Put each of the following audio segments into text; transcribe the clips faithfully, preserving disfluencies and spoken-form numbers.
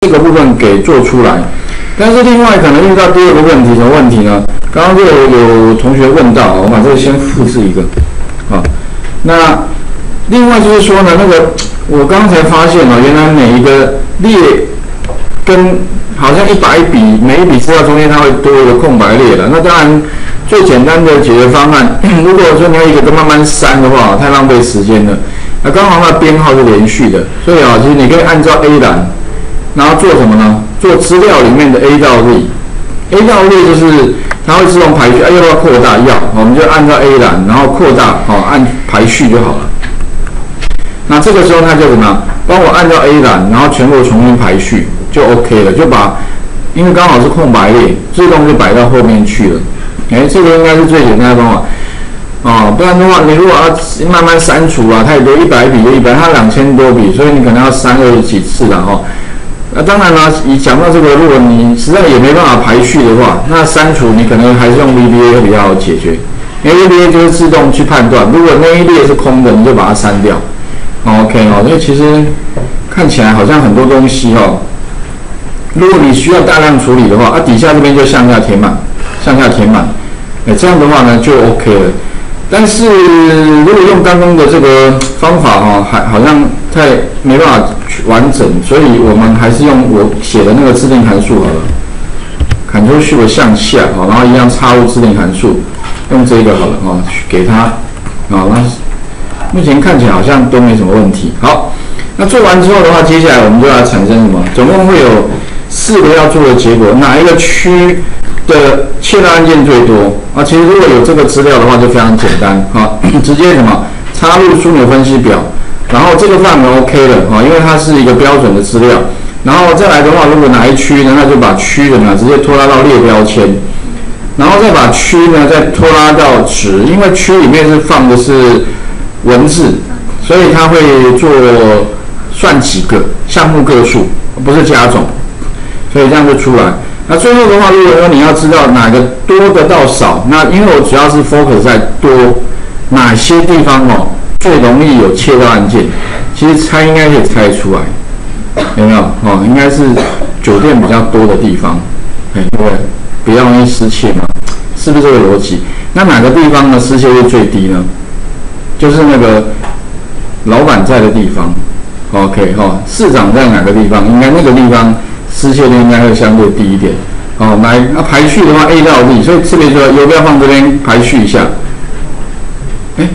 这个部分给做出来。但是另外可能遇到第二个问题，什么问题呢？刚刚就有有同学问到，我把这个先复制一个，啊，那另外就是说呢，那个我刚才发现哦，原来每一个列跟好像一百笔，每一笔资料中间它会多一个空白列的。那当然最简单的解决方案，如果说你要一个个慢慢删的话，太浪费时间了。那刚好它的编号是连续的，所以啊，其实你可以按照 A 栏，然后做什么呢？做资料里面的 A 到 Z。A 到 Z 就是它会自动排序，啊，要不要扩大？要，我们就按照 A 栏，然后扩大，哦，按排序就好了。那这个时候它就怎么样？帮我按照 A 栏，然后全部重新排序就 OK 了，就把，因为刚好是空白列，自动就摆到后面去了。哎，这个应该是最简单的方法。哦，不然的话，你如果要慢慢删除啊，太多一百笔就一百，它两千多笔，所以你可能要删二十几次了哈。那、啊、当然了，你讲到这个，如果你实在也没办法排序的话，那删除你可能还是用 V B A 会比较好解决。因为 V B A 就是自动去判断，如果那一列是空的，你就把它删掉。哦、OK 哦，因为其实看起来好像很多东西哦，如果你需要大量处理的话，啊底下这边就向下填满，向下填满，哎这样的话呢就 OK 了。但是如果用刚刚的这个方法哈、哦，还好像太没办法完整，所以我们还是用我写的那个自定函数好了 ，Ctrl Shift 向下啊，然后一样插入自定函数，用这个好了啊，给它啊，那目前看起来好像都没什么问题。好，那做完之后的话，接下来我们就要产生什么？总共会有四个要做的结果，哪一个区的切到按键最多啊？其实如果有这个资料的话，就非常简单啊，直接什么插入枢纽分析表，然后这个范围 OK 了啊，因为它是一个标准的资料。然后再来的话，如果哪一区呢，那就把区的呢直接拖拉到列标签，然后再把区呢再拖拉到值，因为区里面是放的是文字，所以它会做算几个项目个数，不是加总，所以这样就出来。那最后的话，如果说你要知道哪个多的到少，那因为我主要是 focus 在多哪些地方哦，最容易有切到按键，其实猜应该可以猜出来，有没有哦？应该是酒店比较多的地方，哎，对，比较容易失窃嘛，是不是这个逻辑？那哪个地方呢失窃率最低呢？就是那个老板在的地方 ，OK 哈、哦，市长在哪个地方？应该那个地方失窃率应该会相对低一点。哦，来，那、啊、排序的话 A 到 D， 所以特别说邮票放这边排序一下。哎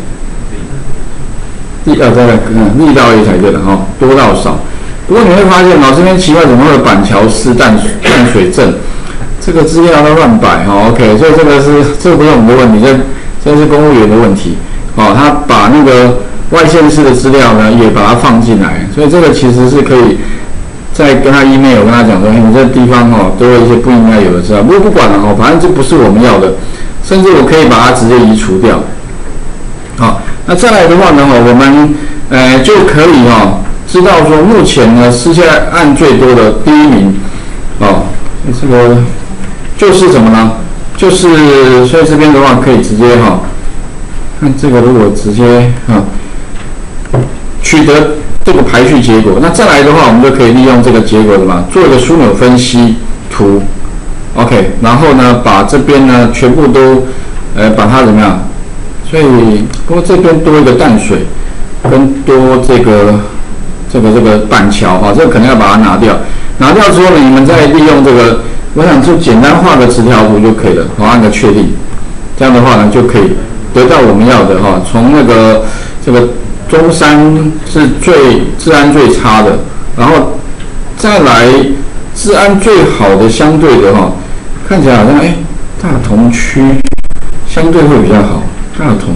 ，D 啊，再来，嗯 ，D 到 A 才对的哈、哦，多到少。不过你会发现哦，这边奇怪怎么会有板桥市淡淡水镇？这个资料都乱摆哈、哦、，OK， 所以这个是这个不是我们的问题，这这是公务员的问题。哦，他把那个外县市的资料呢，也把它放进来，所以这个其实是可以再跟他 email 跟他讲说，你这地方哦都有一些不应该有的资料，不过不管了哦，反正这不是我们要的，甚至我可以把它直接移除掉。好，那再来的话呢，我们呃就可以哦知道说目前呢失窃案最多的第一名哦，这个就是什么呢？就是所以这边的话可以直接哈。看这个，如果直接啊取得这个排序结果，那再来的话，我们就可以利用这个结果的嘛，做一个枢纽分析图 ，OK， 然后呢，把这边呢全部都，呃，把它怎么样？所以，不过这边多一个淡水，跟多这个这个这个板桥啊，这个可能要把它拿掉。拿掉之后呢，你们再利用这个，我想就简单画个直条图就可以了，我按个确定，这样的话呢就可以得到我们要的哈，从那个这个中山是最治安最差的，然后再来治安最好的相对的哈，看起来好像哎大同区相对会比较好，大同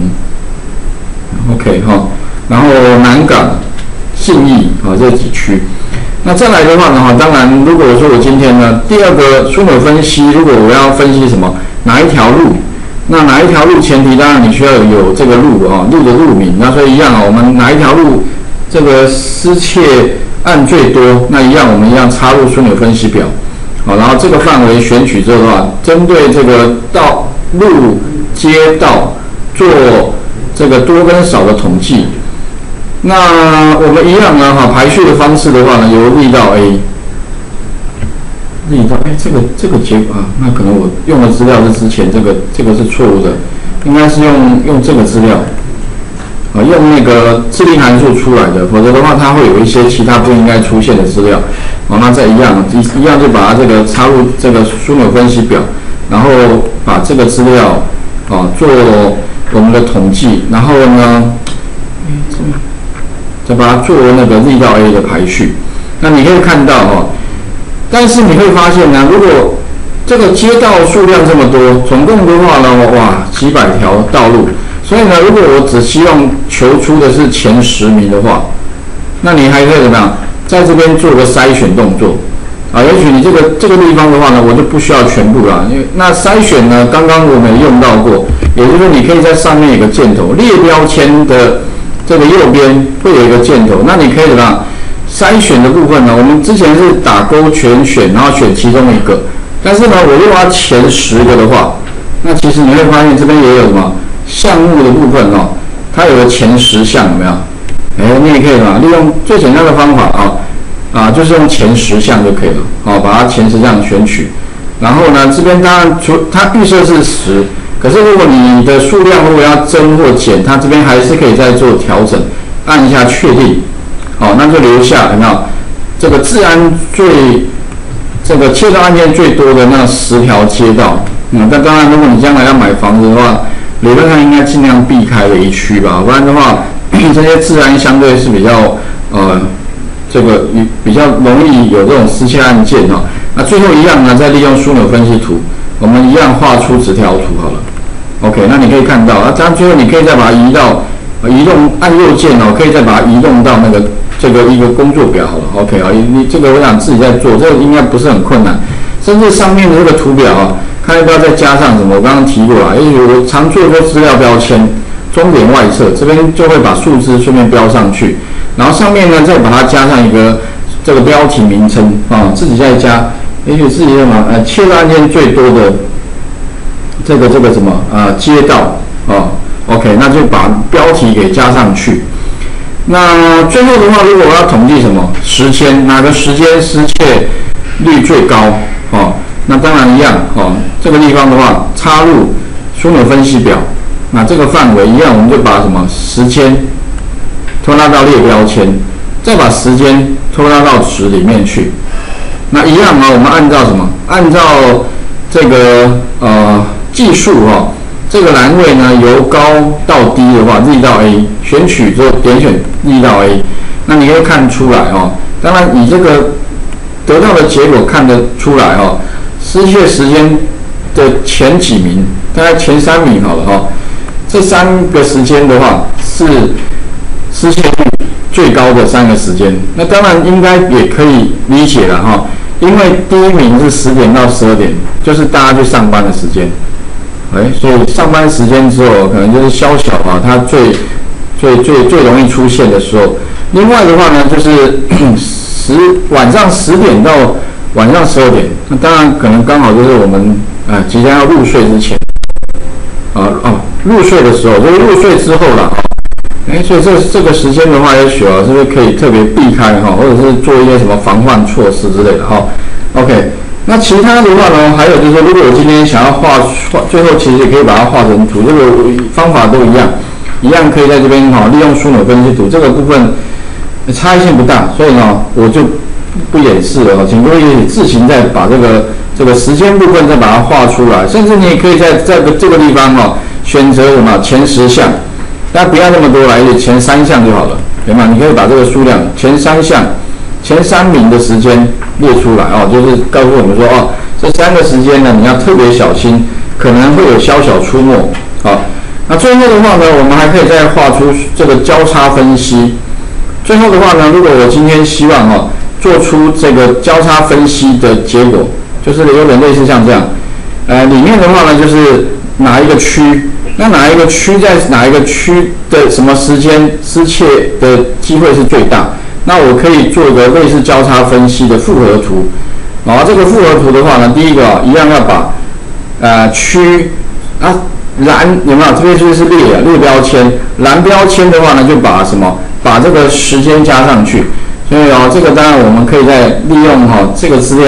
OK 哈，然后南港、信义啊这几区。那再来的话呢哈，当然如果说我今天呢第二个枢纽分析，如果我要分析什么哪一条路。那哪一条路前提当然你需要有这个路啊，路的路名。那所以一样啊，我们哪一条路这个失窃案最多，那一样我们一样插入枢纽分析表，好，然后这个范围选取之后的话，针对这个道路街道做这个多跟少的统计。那我们一样呢哈，排序的方式的话呢，由 Z 到 A， 力道，哎，这个这个结果啊，那可能我用的资料是之前这个这个是错误的，应该是用用这个资料，啊，用那个智力函数出来的，否则的话它会有一些其他不应该出现的资料，哦，那再一样一一样就把它这个插入这个枢纽分析表，然后把这个资料啊做我们的统计，然后呢，再把它做那个力道 A 的排序。那你可以看到哈，但是你会发现呢，如果这个街道数量这么多，总共的话呢，哇，几百条道路，所以呢，如果我只希望求出的是前十名的话，那你还可以怎么样，在这边做个筛选动作啊？也许你这个这个地方的话呢，我就不需要全部了，因为那筛选呢，刚刚我们用到过，也就是说你可以在上面有个箭头，列标签的这个右边会有一个箭头，那你可以怎么样？筛选的部分呢，我们之前是打勾全选，然后选其中一个。但是呢，我如果要前十个的话，那其实你会发现这边也有什么项目的部分哦，它有个前十项，有没有？哎，你也可以嘛，利用最简单的方法啊啊，就是用前十项就可以了。好，把它前十项选取。然后呢，这边当然除它预设是十，可是如果你的数量如果要增或减，它这边还是可以再做调整，按一下确定。好，那就留下有没有这个治安最这个窃盗案件最多的那十条街道？嗯，但当然，如果你将来要买房子的话，理论上应该尽量避开的一区吧，不然的话，这些治安相对是比较呃这个比较容易有这种失窃案件哈。那最后一样呢，再利用枢纽分析图，我们一样画出直条图好了。OK， 那你可以看到，那这样最后你可以再把它移到移动按右键哦，可以再把它移动到那个。这个一个工作表好了 ，OK 啊，你这个我想自己在做，这个应该不是很困难。甚至上面的这个图表啊，看要不要再加上什么？我刚刚提过了，因为我常做说资料标签，终点外侧这边就会把数字顺便标上去，然后上面呢再把它加上一个这个标题名称啊，自己再加，也许自己什么呃窃盗案件最多的这个这个什么啊、呃、街道啊 ，OK， 那就把标题给加上去。那最后的话，如果我要统计什么时间，哪个时间失窃率最高？哦，那当然一样哦。这个地方的话，插入枢纽分析表，那这个范围一样，我们就把什么时间拖拉到列标签，再把时间拖拉到值里面去。那一样啊，我们按照什么？按照这个呃技术哈、哦。这个栏位呢，由高到低的话，力道 A 选取之后点选力道 A， 那你可以看出来哦。当然，你这个得到的结果看得出来哦。失窃时间的前几名，大概前三名好了哈、哦。这三个时间的话是失窃率最高的三个时间。那当然应该也可以理解了哈、哦，因为第一名是十点到十二点，就是大家去上班的时间。哎，所以上班时间之后，可能就是宵小啊，它最最最最容易出现的时候。另外的话呢，就是十晚上十点到晚上十二点，那当然可能刚好就是我们啊、呃、即将要入睡之前，啊哦入睡的时候，就是入睡之后了。哎，所以这这个时间的话，也许啊，是不是可以特别避开哈，或者是做一些什么防范措施之类的哈。OK。那其他的话呢，还有就是说，如果我今天想要画画，最后其实也可以把它画成图，这个方法都一样，一样可以在这边哈、哦，利用枢纽分析图这个部分差异性不大，所以呢，我就不演示了，请各位自行再把这个这个时间部分再把它画出来，甚至你也可以在这个这个地方哈、哦，选择什么前十项，但不要那么多来，前三项就好了，对吗？你可以把这个数量前三项。前三名的时间列出来哦，就是告诉我们说哦，这三个时间呢，你要特别小心，可能会有宵小出没。好，那最后的话呢，我们还可以再画出这个交叉分析。最后的话呢，如果我今天希望哦，做出这个交叉分析的结果，就是有点类似像这样，呃，里面的话呢，就是哪一个区，那哪一个区在哪一个区的什么时间失窃的机会是最大？那我可以做一个类似交叉分析的复合图，然后这个复合图的话呢，第一个、啊、一样要把呃区啊蓝有没有？特别是列啊列标签，蓝标签的话呢，就把什么把这个时间加上去。所以哦，这个当然我们可以再利用哈、哦、这个资料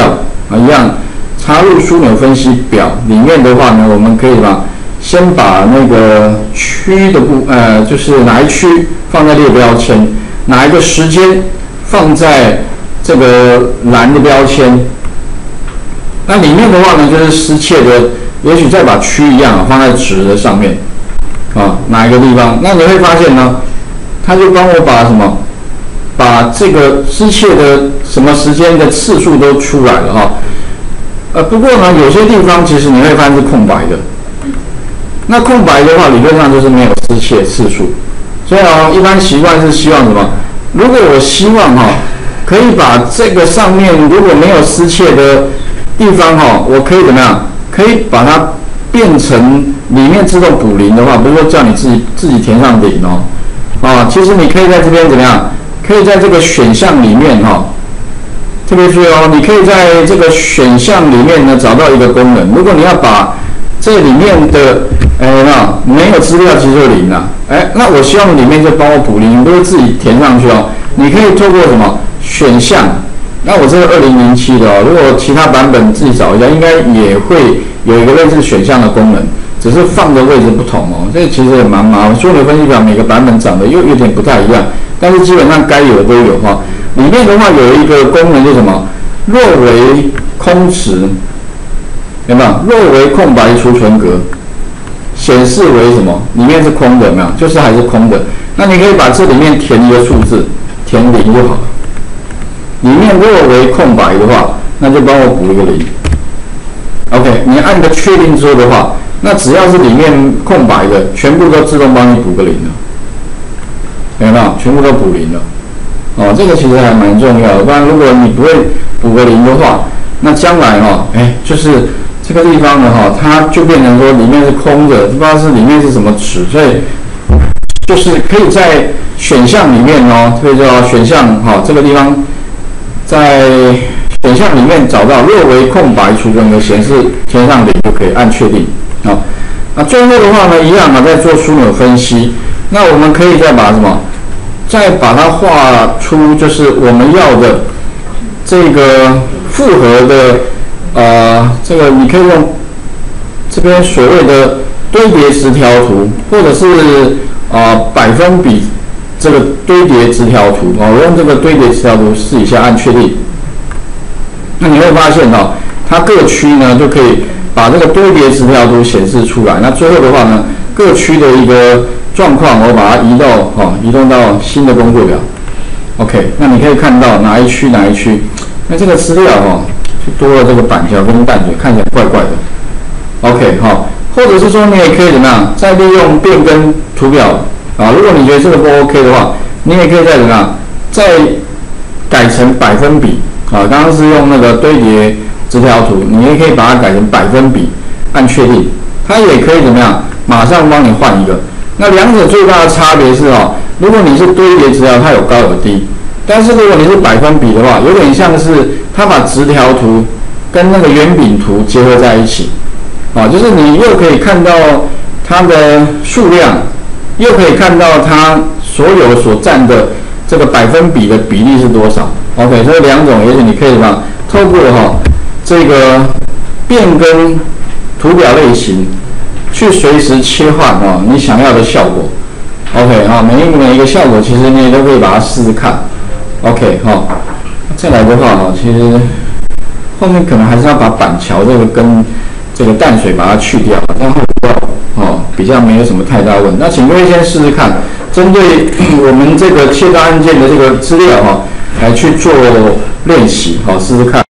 啊，一样插入枢纽分析表里面的话呢，我们可以把先把那个区的部呃，就是哪一区放在列标签，哪一个时间放在这个蓝的标签。那里面的话呢，就是失窃的，也许再把区一样、啊、放在值的上面，啊，哪一个地方？那你会发现呢，它就帮我把什么，把这个失窃的什么时间的次数都出来了哈、啊。呃，不过呢，有些地方其实你会发现是空白的。那空白的话，理论上就是没有失窃次数。所以啊，一般习惯是希望什么？如果我希望哈、啊，可以把这个上面如果没有失窃的地方哈，我可以怎么样？可以把它变成里面自动补零的话，不是说叫你自己自己填上零哦，啊，其实你可以在这边怎么样？可以在这个选项里面哈，特别注意哦，你可以在这个选项里面呢找到一个功能。如果你要把这里面的哎那没有资料，其实就零了。哎，那我希望里面就帮我补零，你不会自己填上去哦。你可以透过什么选项？那我这个二零零七的哦，如果其他版本自己找一下，应该也会有一个类似选项的功能，只是放的位置不同哦。这其实也蛮麻烦，枢纽分析表每个版本长得又有点不太一样，但是基本上该有的都有哈。里面的话有一个功能就是什么？若为空值，有没有？若为空白储存格，显示为什么？里面是空的，有没有？就是还是空的。那你可以把这里面填一个数字，填零就好了。里面若为空白的话，那就帮我补一个零。OK， 你按个确定之后的话，那只要是里面空白的，全部都自动帮你补个零了，有没有？全部都补零了。哦，这个其实还蛮重要的。不然如果你不会补个零的话，那将来哈、哦，哎，就是这个地方呢哈、哦，它就变成说里面是空的，不知道是里面是什么值，所以就是可以在选项里面哦，特别叫选项哈、哦，这个地方。在选项里面找到若为空白储存格显示填上零就可以按确定啊。那最后的话呢，一样啊，在做枢纽分析。那我们可以再把什么？再把它画出就是我们要的这个复合的呃，这个你可以用这边所谓的堆叠直条图，或者是啊百分比。这个堆叠直条图啊，我用这个堆叠直条图试一下，按确定。那你会发现哦，它各区呢就可以把这个堆叠直条图显示出来。那最后的话呢，各区的一个状况，我把它移到哦，移动到新的工作表。OK， 那你可以看到哪一区哪一区，那这个资料哦，就多了这个板条跟淡水，看起来怪怪的。OK 哈、哦，或者是说你也可以怎么样，再利用变更图表。啊，如果你觉得这个不 OK 的话，你也可以再怎么样，再改成百分比啊。刚刚是用那个堆叠直条图，你也可以把它改成百分比，按确定，它也可以怎么样，马上帮你换一个。那两者最大的差别是哦，如果你是堆叠直条，它有高有低，但是如果你是百分比的话，有点像是它把直条图跟那个圆饼图结合在一起，啊，就是你又可以看到它的数量。又可以看到它所有所占的这个百分比的比例是多少 ？OK， 所以两种，也许你可以什么，透过哈、哦、这个变更图表类型，去随时切换哦你想要的效果。OK 哈、哦，每一每一个效果其实你也都可以把它试试看。OK 哈、哦，再来的话哈、哦，其实后面可能还是要把板桥这个跟这个淡水把它去掉，然后哦，比较没有什么太大问题。那请各位先试试看，针对我们这个切割案件的这个资料哈、哦，来去做练习，好、哦，试试看。